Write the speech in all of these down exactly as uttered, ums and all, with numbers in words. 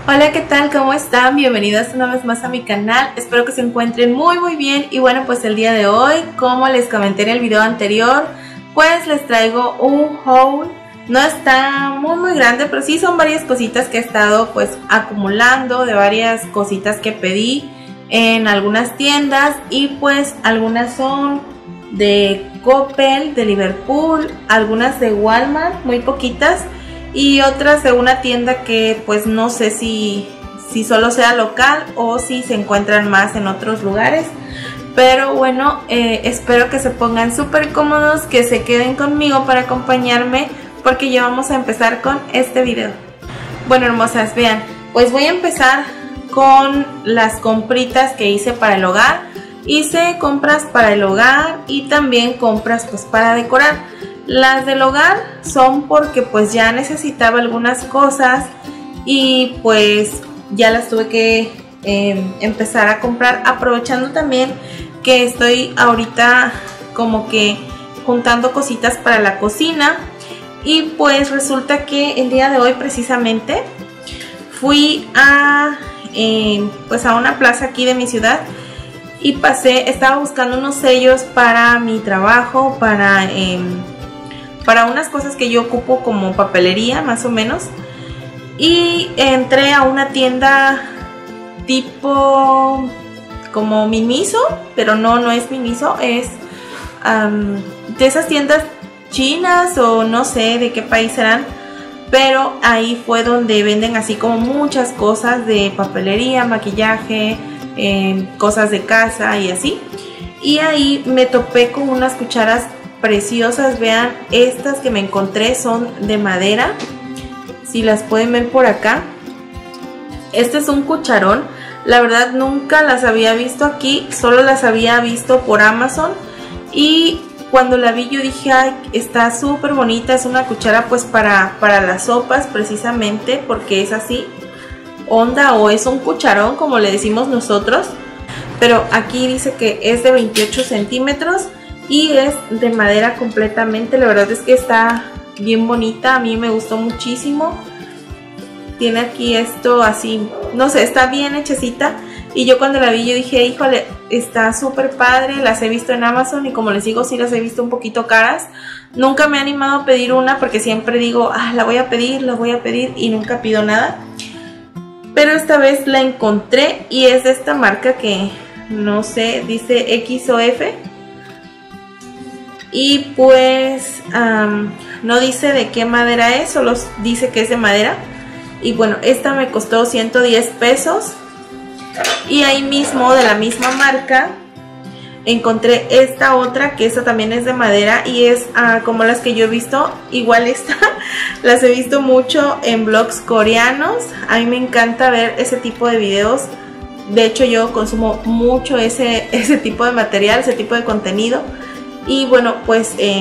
Hola, ¿qué tal? ¿Cómo están? Bienvenidos una vez más a mi canal. Espero que se encuentren muy muy bien. Y bueno, pues el día de hoy, como les comenté en el video anterior, pues les traigo un haul. No está muy muy grande, pero sí son varias cositas que he estado pues acumulando, de varias cositas que pedí en algunas tiendas. Y pues algunas son de Coppel, de Liverpool, algunas de Walmart, muy poquitas, y otras de una tienda que pues no sé si, si solo sea local o si se encuentran más en otros lugares. Pero bueno, eh, espero que se pongan súper cómodos, que se queden conmigo para acompañarme, porque ya vamos a empezar con este video. Bueno, hermosas, vean, pues voy a empezar con las compritas que hice para el hogar. Hice compras para el hogar y también compras pues para decorar. Las del hogar son porque pues ya necesitaba algunas cosas y pues ya las tuve que eh, empezar a comprar, aprovechando también que estoy ahorita como que juntando cositas para la cocina. Y pues resulta que el día de hoy precisamente fui a eh, pues a una plaza aquí de mi ciudad y pasé, estaba buscando unos sellos para mi trabajo, para eh, para unas cosas que yo ocupo como papelería más o menos, y entré a una tienda tipo como Miniso, pero no, no es Miniso, es um, de esas tiendas chinas o no sé de qué país serán, pero ahí fue donde venden así como muchas cosas de papelería, maquillaje, eh, cosas de casa y así. Y ahí me topé con unas cucharas preciosas. Vean, estas que me encontré son de madera, si las pueden ver por acá. Este es un cucharón, la verdad nunca las había visto aquí, solo las había visto por Amazon, y cuando la vi yo dije, ay, está súper bonita. Es una cuchara pues para, para las sopas precisamente, porque es así onda, o es un cucharón como le decimos nosotros, pero aquí dice que es de veintiocho centímetros y es de madera completamente. La verdad es que está bien bonita, a mí me gustó muchísimo. Tiene aquí esto así, no sé, está bien hechecita. Y yo cuando la vi yo dije, híjole, está súper padre. Las he visto en Amazon y como les digo, sí las he visto un poquito caras. Nunca me he animado a pedir una porque siempre digo, ah, la voy a pedir, la voy a pedir, y nunca pido nada. Pero esta vez la encontré y es de esta marca que no sé, dice X o F. Y pues um, no dice de qué madera es, solo dice que es de madera. Y bueno, esta me costó ciento diez pesos. Y ahí mismo, de la misma marca, encontré esta otra, que esta también es de madera y es uh, como las que yo he visto. Igual esta las he visto mucho en blogs coreanos. A mí me encanta ver ese tipo de videos. De hecho yo consumo mucho ese, ese tipo de material, ese tipo de contenido. Y bueno, pues eh,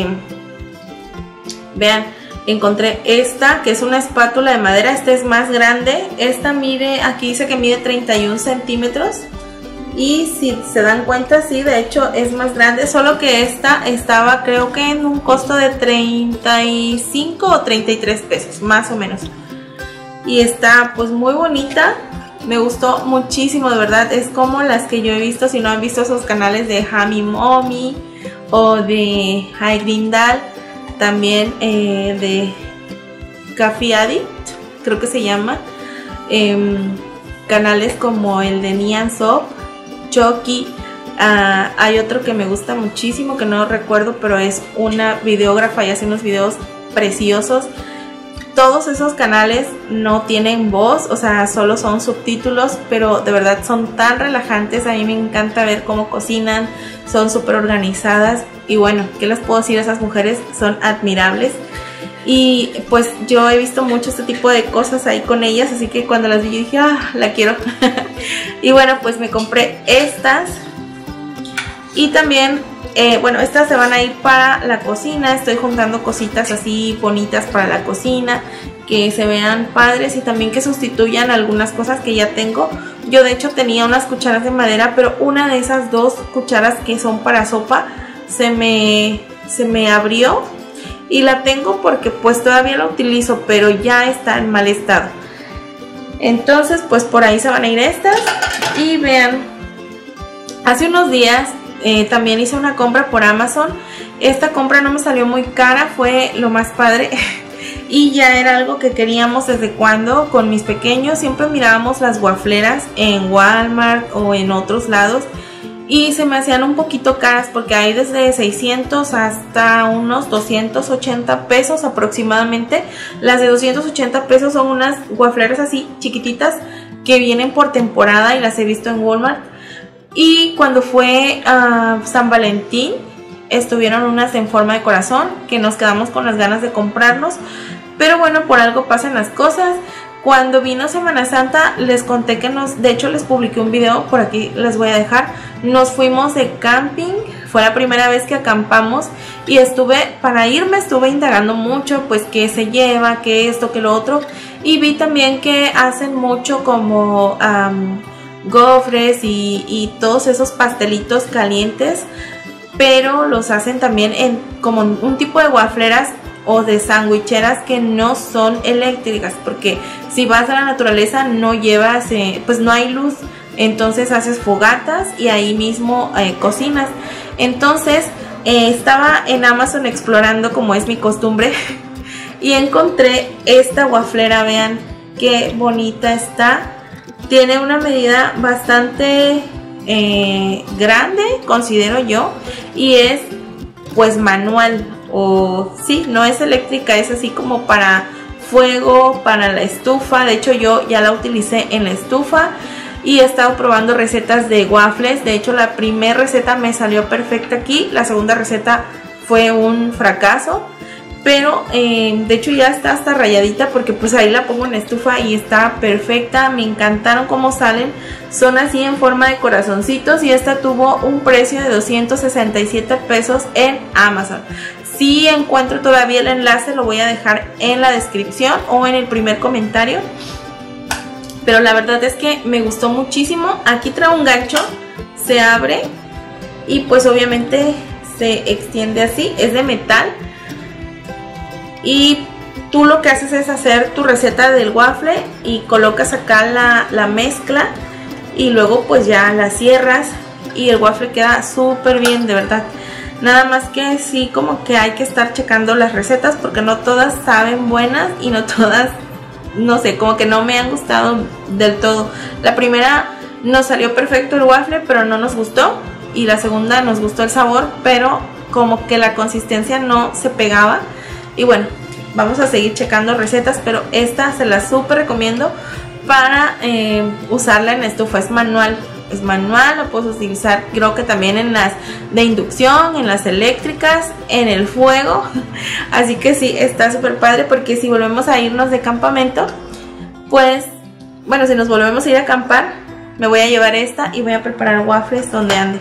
vean, encontré esta que es una espátula de madera. Esta es más grande, esta mide, aquí dice que mide treinta y un centímetros. Y si se dan cuenta, sí, de hecho es más grande, solo que esta estaba creo que en un costo de treinta y cinco o treinta y tres pesos, más o menos. Y está pues muy bonita, me gustó muchísimo, de verdad. Es como las que yo he visto, si no han visto esos canales de Hami Mommy o de Grindal, también eh, de Coffee Addict, creo que se llama, eh, canales como el de Nian Soap, Chucky. Uh, hay otro que me gusta muchísimo que no recuerdo, pero es una videógrafa y hace unos videos preciosos. Todos esos canales no tienen voz, o sea, solo son subtítulos, pero de verdad son tan relajantes. A mí me encanta ver cómo cocinan, son súper organizadas. Y bueno, ¿qué les puedo decir? Esas mujeres son admirables. Y pues yo he visto mucho este tipo de cosas ahí con ellas, así que cuando las vi yo dije, ah, la quiero. Y bueno, pues me compré estas. Y también, eh, bueno, estas se van a ir para la cocina. Estoy juntando cositas así bonitas para la cocina, que se vean padres y también que sustituyan algunas cosas que ya tengo. Yo de hecho tenía unas cucharas de madera, pero una de esas dos cucharas que son para sopa se me, se me abrió. Y la tengo porque pues todavía la utilizo, pero ya está en mal estado. Entonces pues por ahí se van a ir estas. Y vean, hace unos días eh, también hice una compra por Amazon. Esta compra no me salió muy cara, fue lo más padre. Y ya era algo que queríamos desde cuando con mis pequeños. Siempre mirábamos las wafleras en Walmart o en otros lados y se me hacían un poquito caras porque hay desde seiscientos hasta unos doscientos ochenta pesos aproximadamente. Las de doscientos ochenta pesos son unas wafleras así chiquititas que vienen por temporada y las he visto en Walmart. Y cuando fue uh, San Valentín estuvieron unas en forma de corazón que nos quedamos con las ganas de comprarnos, pero bueno, por algo pasan las cosas. Cuando vino Semana Santa les conté que nos, de hecho les publiqué un video, por aquí les voy a dejar. Nos fuimos de camping, fue la primera vez que acampamos y estuve, para irme estuve indagando mucho, pues qué se lleva, qué esto, qué lo otro, y vi también que hacen mucho como um, gofres y, y todos esos pastelitos calientes, pero los hacen también en como un tipo de wafleras o de sandwicheras que no son eléctricas, porque si vas a la naturaleza no llevas, eh, pues no hay luz, entonces haces fogatas y ahí mismo eh, cocinas. Entonces eh, estaba en Amazon explorando como es mi costumbre y encontré esta waflera, vean qué bonita está, tiene una medida bastante eh, grande, considero yo, y es pues manual, o sí, no es eléctrica, es así como para fuego, para la estufa. De hecho yo ya la utilicé en la estufa y he estado probando recetas de waffles. De hecho la primera receta me salió perfecta aquí, la segunda receta fue un fracaso, pero eh, de hecho ya está hasta rayadita porque pues ahí la pongo en la estufa y está perfecta. Me encantaron cómo salen, son así en forma de corazoncitos y esta tuvo un precio de doscientos sesenta y siete pesos en Amazon. Si encuentro todavía el enlace lo voy a dejar en la descripción o en el primer comentario, pero la verdad es que me gustó muchísimo. Aquí trae un gancho, se abre y pues obviamente se extiende así, es de metal. Y tú lo que haces es hacer tu receta del waffle y colocas acá la, la mezcla y luego pues ya la cierras y el waffle queda súper bien, de verdad. Nada más que sí, como que hay que estar checando las recetas porque no todas saben buenas y no todas, no sé, como que no me han gustado del todo. La primera nos salió perfecto el waffle, pero no nos gustó, y la segunda nos gustó el sabor, pero como que la consistencia no se pegaba. Y bueno, vamos a seguir checando recetas, pero esta se la súper recomiendo para eh, usarla en estufa. Es manual, es manual, lo puedes utilizar creo que también en las de inducción, en las eléctricas, en el fuego. Así que sí, está súper padre porque si volvemos a irnos de campamento, pues, bueno, si nos volvemos a ir a acampar, me voy a llevar esta y voy a preparar waffles donde ande.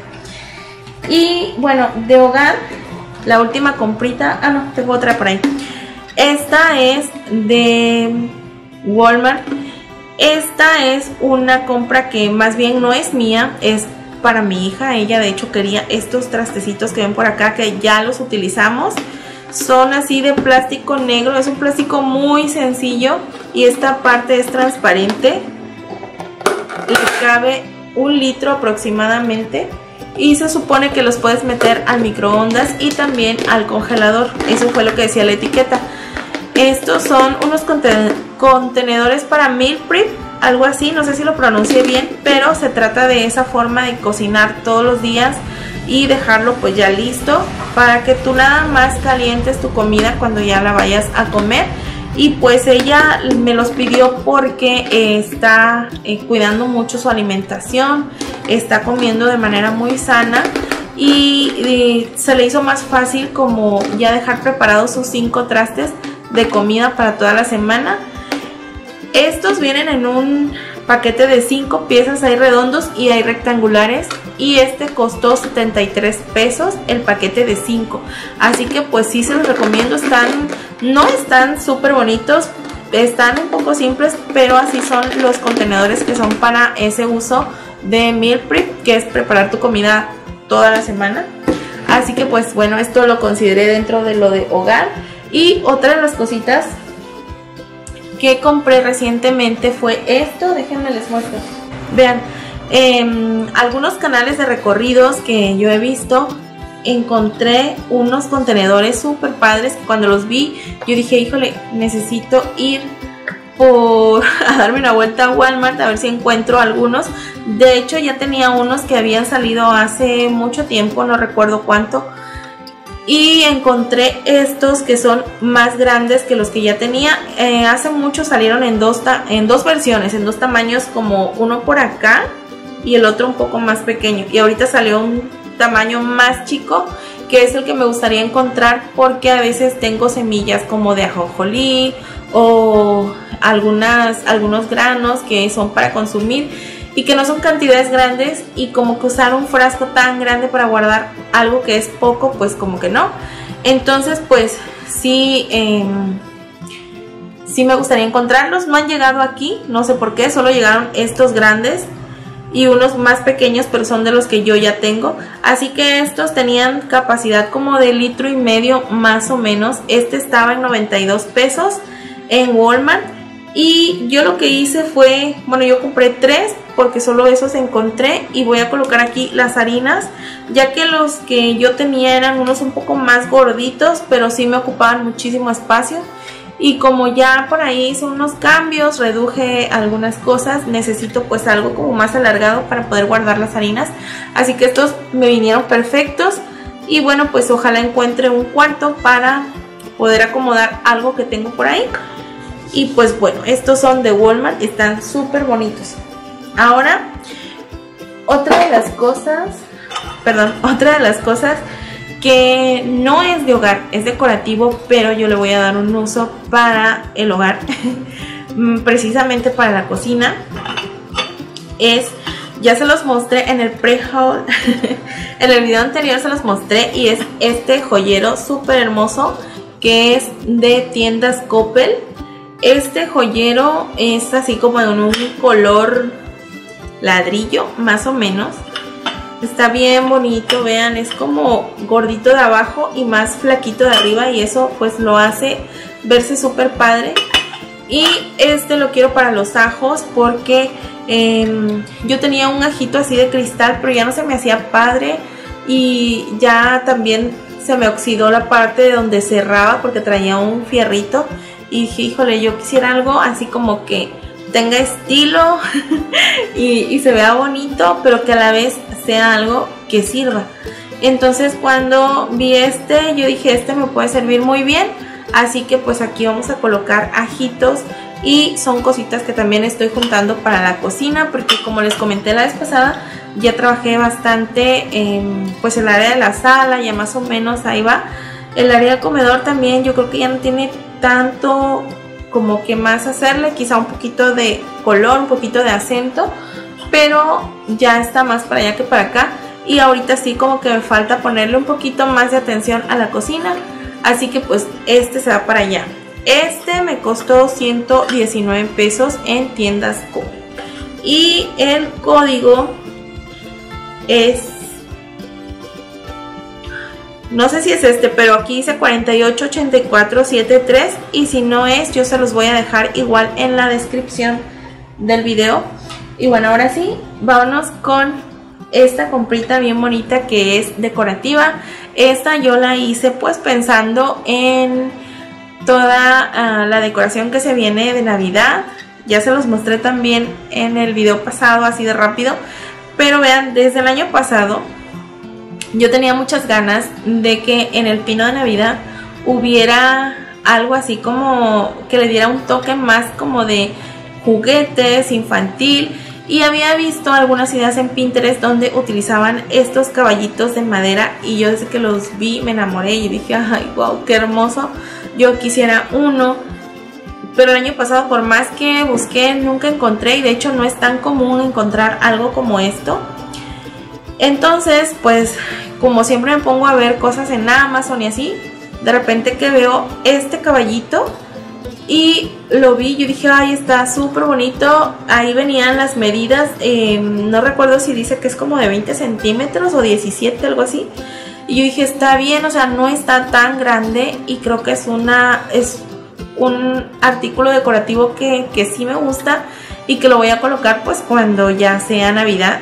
Y bueno, de hogar, la última comprita, ah no, tengo otra por ahí. Esta es de Walmart. Esta es una compra que más bien no es mía, es para mi hija. Ella de hecho quería estos trastecitos que ven por acá, que ya los utilizamos. Son así de plástico negro, es un plástico muy sencillo y esta parte es transparente. Le cabe un litro aproximadamente y se supone que los puedes meter al microondas y también al congelador. Eso fue lo que decía la etiqueta. Estos son unos conten contenedores para meal prep, algo así, no sé si lo pronuncié bien, pero se trata de esa forma de cocinar todos los días y dejarlo pues ya listo para que tú nada más calientes tu comida cuando ya la vayas a comer. Y pues ella me los pidió porque eh, está eh, cuidando mucho su alimentación, está comiendo de manera muy sana y, y se le hizo más fácil como ya dejar preparados sus cinco trastes de comida para toda la semana. Estos vienen en un paquete de cinco piezas, hay redondos y hay rectangulares, y este costó setenta y tres pesos el paquete de cinco, así que pues sí se los recomiendo. Están, no están súper bonitos, están un poco simples, pero así son los contenedores que son para ese uso de meal prep, que es preparar tu comida toda la semana. Así que pues bueno, esto lo consideré dentro de lo de hogar. Y otra de las cositas que compré recientemente fue esto. Déjenme les muestro. Vean, eh, algunos canales de recorridos que yo he visto, encontré unos contenedores súper padres que cuando los vi yo dije, híjole, necesito ir por a darme una vuelta a Walmart a ver si encuentro algunos. De hecho ya tenía unos que habían salido hace mucho tiempo, no recuerdo cuánto, y encontré estos que son más grandes que los que ya tenía. Eh, hace mucho salieron en dos, en dos versiones, en dos tamaños, como uno por acá y el otro un poco más pequeño, y ahorita salió un tamaño más chico, que es el que me gustaría encontrar, porque a veces tengo semillas como de ajonjolí o algunas, algunos granos que son para consumir y que no son cantidades grandes, y como que usar un frasco tan grande para guardar algo que es poco, pues como que no. Entonces pues sí, eh, sí me gustaría encontrarlos. No han llegado aquí, no sé por qué, solo llegaron estos grandes y unos más pequeños, pero son de los que yo ya tengo. Así que estos tenían capacidad como de litro y medio más o menos. Este estaba en noventa y dos pesos en Walmart, y yo lo que hice fue, bueno, yo compré tres porque solo esos encontré, y voy a colocar aquí las harinas, ya que los que yo tenía eran unos un poco más gorditos, pero sí me ocupaban muchísimo espacio. Y como ya por ahí hice unos cambios, reduje algunas cosas, necesito pues algo como más alargado para poder guardar las harinas. Así que estos me vinieron perfectos, y bueno, pues ojalá encuentre un cuarto para poder acomodar algo que tengo por ahí. Y pues bueno, estos son de Walmart, están súper bonitos. Ahora, otra de las cosas, perdón, otra de las cosas que no es de hogar, es decorativo, pero yo le voy a dar un uso para el hogar, precisamente para la cocina, es, ya se los mostré en el pre-haul, en el video anterior se los mostré, y es este joyero súper hermoso que es de tiendas Coppel. Este joyero es así como de un color ladrillo, más o menos. Está bien bonito, vean, es como gordito de abajo y más flaquito de arriba, y eso pues lo hace verse súper padre. Y este lo quiero para los ajos, porque eh, yo tenía un ajito así de cristal, pero ya no se me hacía padre, y ya también se me oxidó la parte de donde cerraba porque traía un fierrito, y dije, híjole, yo quisiera algo así como que tenga estilo y, y se vea bonito, pero que a la vez sea algo que sirva. Entonces cuando vi este, yo dije, este me puede servir muy bien. Así que pues aquí vamos a colocar ajitos, y son cositas que también estoy juntando para la cocina, porque como les comenté la vez pasada, ya trabajé bastante en pues el área de la sala, ya más o menos ahí va. El área del comedor también yo creo que ya no tiene tanto como que más hacerle, quizá un poquito de color, un poquito de acento, pero ya está más para allá que para acá. Y ahorita sí como que me falta ponerle un poquito más de atención a la cocina, así que pues este se va para allá. Este me costó ciento diecinueve pesos en tiendas Coppel, y el código es, no sé si es este, pero aquí dice cuarenta y ocho ochenta y cuatro setenta y tres, y si no es, yo se los voy a dejar igual en la descripción del video. Y bueno, ahora sí, vámonos con esta comprita bien bonita que es decorativa. Esta yo la hice pues pensando en toda uh, la decoración que se viene de Navidad. Ya se los mostré también en el video pasado, así de rápido. Pero vean, desde el año pasado yo tenía muchas ganas de que en el pino de Navidad hubiera algo así como que le diera un toque más como de juguetes, infantil. Y había visto algunas ideas en Pinterest donde utilizaban estos caballitos de madera, y yo desde que los vi me enamoré y dije, ay, wow, qué hermoso, yo quisiera uno. Pero el año pasado, por más que busqué, nunca encontré, y de hecho no es tan común encontrar algo como esto. Entonces pues como siempre me pongo a ver cosas en Amazon y así, de repente que veo este caballito y lo vi, yo dije, ay, está súper bonito. Ahí venían las medidas, eh, no recuerdo si dice que es como de veinte centímetros o diecisiete, algo así. Y yo dije, está bien, o sea, no está tan grande, y creo que es una, es un artículo decorativo que, que sí me gusta y que lo voy a colocar pues cuando ya sea Navidad.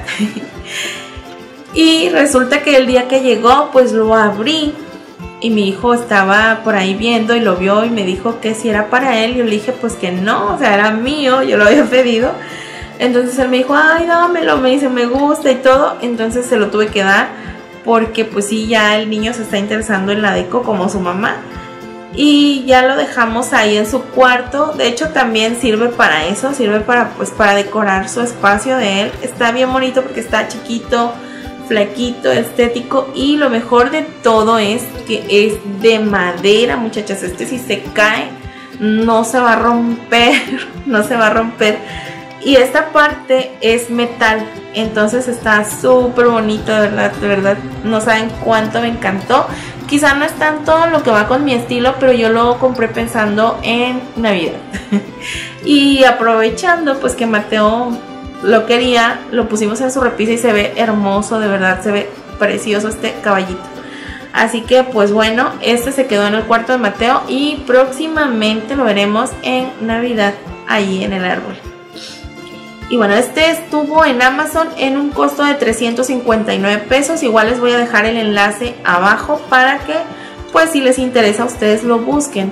Y resulta que el día que llegó pues lo abrí y mi hijo estaba por ahí viendo y lo vio y me dijo que si era para él. Yo le dije pues que no, o sea, era mío, yo lo había pedido. Entonces él me dijo, ay, dámelo, me dice, me gusta y todo. Entonces se lo tuve que dar porque pues sí, ya el niño se está interesando en la deco como su mamá. Y ya lo dejamos ahí en su cuarto. De hecho también sirve para eso, sirve para pues para decorar su espacio de él. Está bien bonito porque está chiquito, flaquito, estético, y lo mejor de todo es que es de madera, muchachas. Este si se cae no se va a romper, no se va a romper. Y esta parte es metal, entonces está súper bonito, de verdad, de verdad, no saben cuánto me encantó. Quizá no es tanto lo que va con mi estilo, pero yo lo compré pensando en Navidad. Y aprovechando pues que Mateo lo quería, lo pusimos en su repisa y se ve hermoso, de verdad, se ve precioso este caballito. Así que pues bueno, este se quedó en el cuarto de Mateo y próximamente lo veremos en Navidad ahí en el árbol. Y bueno, este estuvo en Amazon en un costo de trescientos cincuenta y nueve pesos. Igual les voy a dejar el enlace abajo para que pues si les interesa a ustedes lo busquen.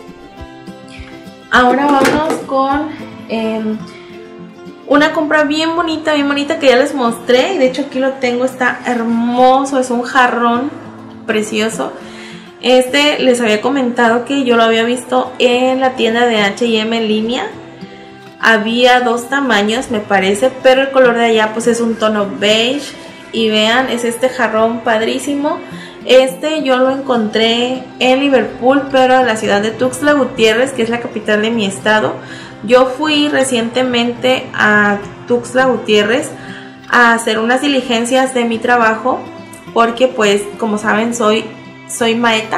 Ahora vamos con eh, una compra bien bonita, bien bonita que ya les mostré. Y de hecho aquí lo tengo, está hermoso, es un jarrón precioso. Este les había comentado que yo lo había visto en la tienda de H y M en línea. Había dos tamaños me parece, pero el color de allá pues es un tono beige. Y vean, es este jarrón padrísimo. Este yo lo encontré en Liverpool, pero en la ciudad de Tuxtla Gutiérrez, que es la capital de mi estado. Yo fui recientemente a Tuxtla Gutiérrez a hacer unas diligencias de mi trabajo, porque pues como saben soy, soy maeta,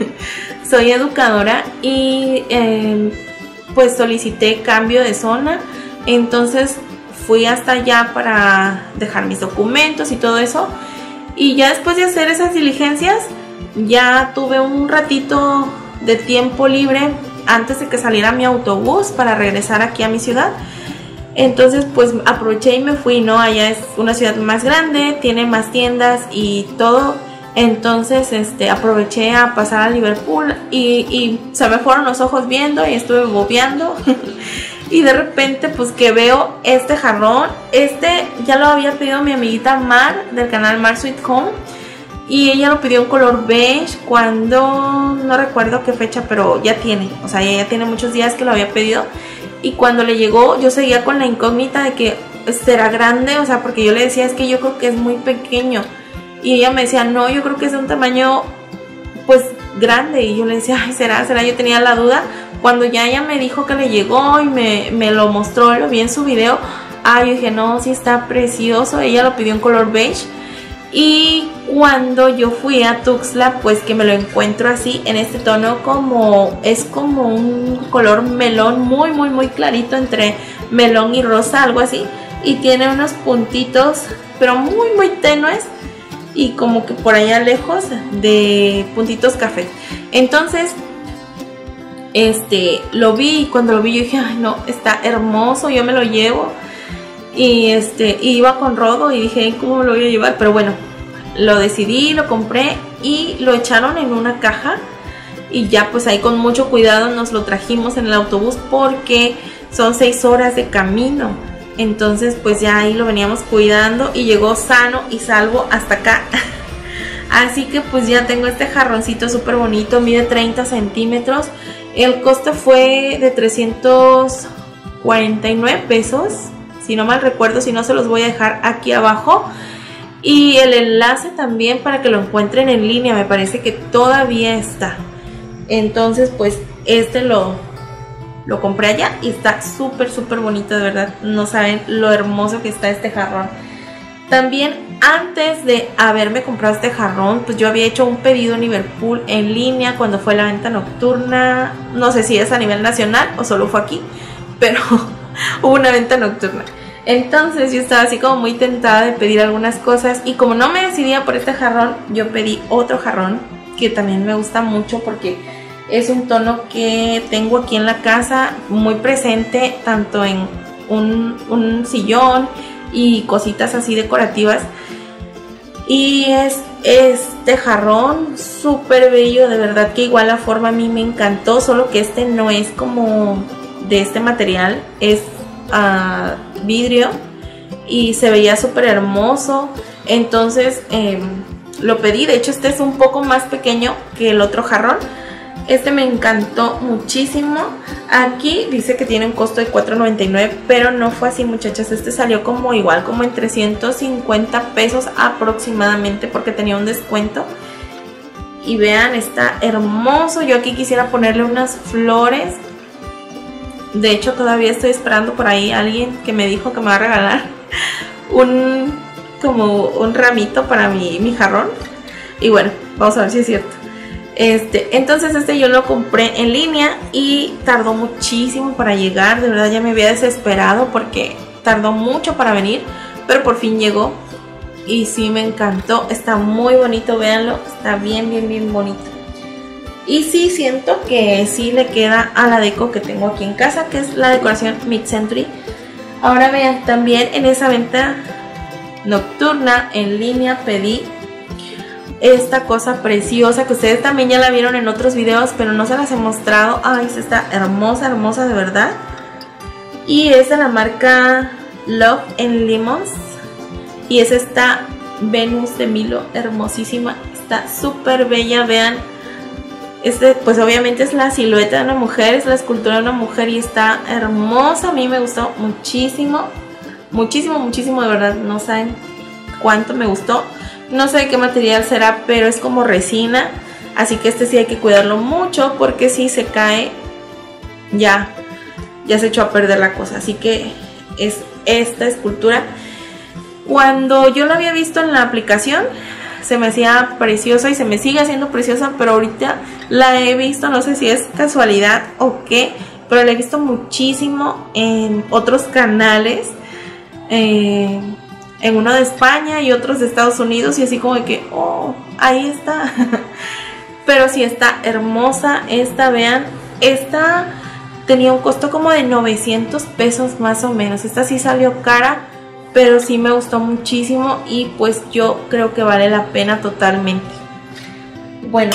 soy educadora y eh, pues solicité cambio de zona. Entonces fui hasta allá para dejar mis documentos y todo eso. Y ya después de hacer esas diligencias, ya tuve un ratito de tiempo libre antes de que saliera mi autobús para regresar aquí a mi ciudad. Entonces pues aproveché y me fui, ¿no? Allá es una ciudad más grande, tiene más tiendas y todo. Entonces este, aproveché a pasar a Liverpool y, y se me fueron los ojos viendo y estuve bobeando. Y de repente pues que veo este jarrón. Este ya lo había pedido mi amiguita Mar del canal Mar Sweet Home. Y ella lo pidió en color beige cuando, no recuerdo qué fecha, pero ya tiene, o sea, ya tiene muchos días que lo había pedido. Y cuando le llegó yo seguía con la incógnita de que será grande, o sea, porque yo le decía es que yo creo que es muy pequeño. Y ella me decía, no, yo creo que es de un tamaño pues grande. Y yo le decía, ay, será, será, yo tenía la duda. Cuando ya ella me dijo que le llegó y me, me lo mostró, lo vi en su video, ah, yo dije, no, sí está precioso. Ella lo pidió en color beige. Y cuando yo fui a Tuxtla, pues que me lo encuentro así, en este tono como, es como un color melón muy, muy, muy clarito, entre melón y rosa, algo así. Y tiene unos puntitos, pero muy, muy tenues. Y como que por allá lejos de puntitos café. Entonces este lo vi y cuando lo vi yo dije, ay no, está hermoso, yo me lo llevo. Y este y iba con Rodo y dije, ¿cómo me lo voy a llevar? Pero bueno, lo decidí, lo compré y lo echaron en una caja. Y ya pues ahí con mucho cuidado nos lo trajimos en el autobús porque son seis horas de camino. Entonces pues ya ahí lo veníamos cuidando y llegó sano y salvo hasta acá. Así que pues ya tengo este jarroncito súper bonito, mide treinta centímetros. El costo fue de trescientos cuarenta y nueve pesos, si no mal recuerdo, si no se los voy a dejar aquí abajo. Y el enlace también para que lo encuentren en línea, me parece que todavía está. Entonces pues este lo... Lo compré allá y está súper, súper bonito, de verdad. No saben lo hermoso que está este jarrón. También antes de haberme comprado este jarrón, pues yo había hecho un pedido en Liverpool en línea cuando fue la venta nocturna. No sé si es a nivel nacional o solo fue aquí, pero hubo una venta nocturna. Entonces yo estaba así como muy tentada de pedir algunas cosas. Y como no me decidía por este jarrón, yo pedí otro jarrón que también me gusta mucho porque Es un tono que tengo aquí en la casa muy presente, tanto en un, un sillón y cositas así decorativas. Y es este jarrón súper bello, de verdad que igual la forma a mí me encantó, solo que este no es como de este material, es uh, vidrio y se veía súper hermoso. Entonces eh, lo pedí. De hecho este es un poco más pequeño que el otro jarrón. Este me encantó muchísimo. Aquí dice que tiene un costo de cuatro noventa y nueve, pero no fue así, muchachas. Este salió como igual, como en trescientos cincuenta pesos aproximadamente, porque tenía un descuento. Y vean, está hermoso. Yo aquí quisiera ponerle unas flores. De hecho todavía estoy esperando por ahí a alguien que me dijo que me va a regalar un, como un ramito para mi, mi jarrón. Y bueno, vamos a ver si es cierto. Este, entonces este yo lo compré en línea y tardó muchísimo para llegar. De verdad ya me había desesperado porque tardó mucho para venir, pero por fin llegó. Y sí, me encantó. Está muy bonito, véanlo. Está bien, bien, bien bonito. Y sí, siento que sí le queda a la deco que tengo aquí en casa, que es la decoración Mid-Century. Ahora vean, también en esa venta nocturna en línea pedí esta cosa preciosa que ustedes también ya la vieron en otros videos, pero no se las he mostrado. Ay, está hermosa, hermosa de verdad. Y es de la marca Love and Lemons. Y es esta Venus de Milo, hermosísima. Está súper bella, vean. Este, pues obviamente es la silueta de una mujer, es la escultura de una mujer y está hermosa. A mí me gustó muchísimo, muchísimo, muchísimo, de verdad. No saben cuánto me gustó. No sé de qué material será, pero es como resina. Así que este sí hay que cuidarlo mucho, porque si se cae, ya, ya se echó a perder la cosa. Así que es esta escultura. Cuando yo la había visto en la aplicación, se me hacía preciosa y se me sigue haciendo preciosa, pero ahorita la he visto, no sé si es casualidad o qué, pero la he visto muchísimo en otros canales, eh, en uno de España y otros de Estados Unidos, y así como de que, oh, ahí está. Pero sí está hermosa esta, vean, esta tenía un costo como de novecientos pesos más o menos. Esta sí salió cara, pero sí me gustó muchísimo y pues yo creo que vale la pena totalmente. Bueno,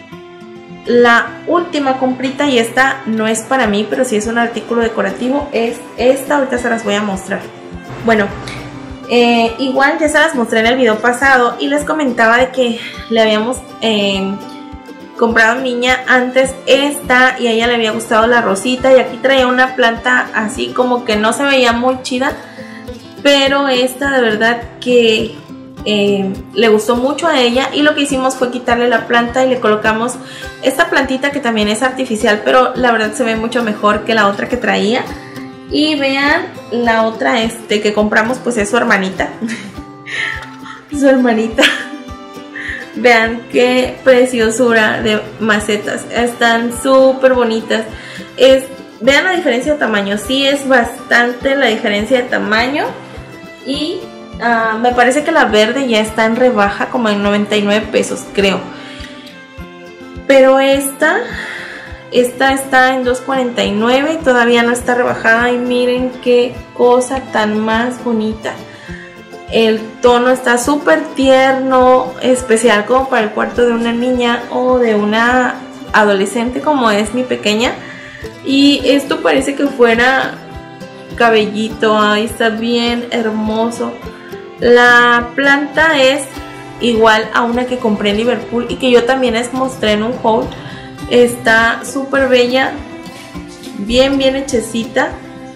la última comprita, y esta no es para mí, pero sí es un artículo decorativo, es esta. Ahorita se las voy a mostrar. Bueno, eh, igual ya se las mostré en el video pasado y les comentaba de que le habíamos eh, comprado a mi niña antes esta y a ella le había gustado la rosita, y aquí traía una planta así como que no se veía muy chida, pero esta de verdad que eh, le gustó mucho a ella, y lo que hicimos fue quitarle la planta y le colocamos esta plantita que también es artificial, pero la verdad se ve mucho mejor que la otra que traía. Y vean, la otra este que compramos pues es su hermanita. Su hermanita. Vean qué preciosura de macetas, están súper bonitas. Es, vean la diferencia de tamaño, sí es bastante la diferencia de tamaño. Y uh, me parece que la verde ya está en rebaja, como en noventa y nueve pesos creo. Pero esta, esta está en dos cuarenta y nueve y todavía no está rebajada. Y miren qué cosa tan más bonita. El tono está súper tierno, especial como para el cuarto de una niña o de una adolescente como es mi pequeña. Y esto parece que fuera cabellito, ahí está bien hermoso. La planta es igual a una que compré en Liverpool y que yo también les mostré en un haul. Está súper bella, bien bien hechecita.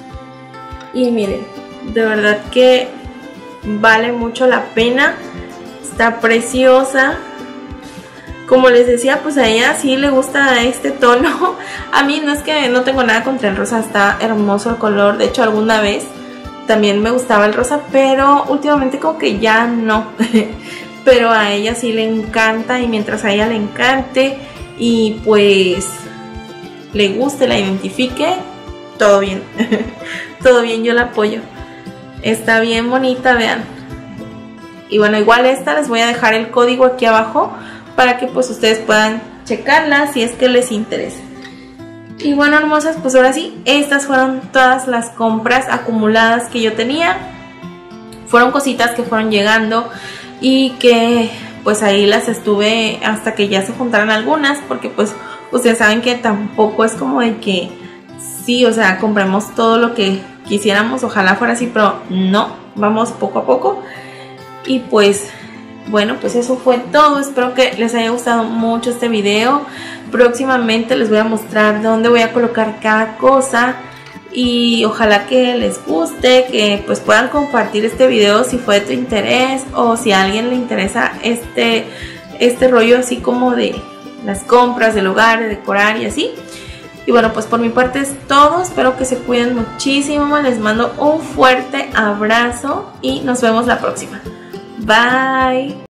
Y miren, de verdad que vale mucho la pena. Está preciosa. Como les decía, pues a ella sí le gusta este tono. A mí no es que no tengo nada contra el rosa, está hermoso el color. De hecho alguna vez también me gustaba el rosa, pero últimamente como que ya no. Pero a ella sí le encanta, y mientras a ella le encante y pues le guste, la identifique, todo bien. Todo bien, yo la apoyo. Está bien bonita, vean. Y bueno, igual esta les voy a dejar el código aquí abajo para que pues ustedes puedan checarla si es que les interesa. Y bueno, hermosas, pues ahora sí, estas fueron todas las compras acumuladas que yo tenía. Fueron cositas que fueron llegando y que pues ahí las estuve hasta que ya se juntaran algunas, porque pues ustedes saben que tampoco es como de que sí, o sea, compremos todo lo que quisiéramos, ojalá fuera así, pero no, vamos poco a poco. Y pues bueno, pues eso fue todo. Espero que les haya gustado mucho este video. Próximamente les voy a mostrar dónde voy a colocar cada cosa y ojalá que les guste, que pues puedan compartir este video si fue de tu interés, o si a alguien le interesa este, este rollo así como de las compras del hogar, de decorar y así. Y bueno, pues por mi parte es todo. Espero que se cuiden muchísimo. Les mando un fuerte abrazo y nos vemos la próxima. Bye.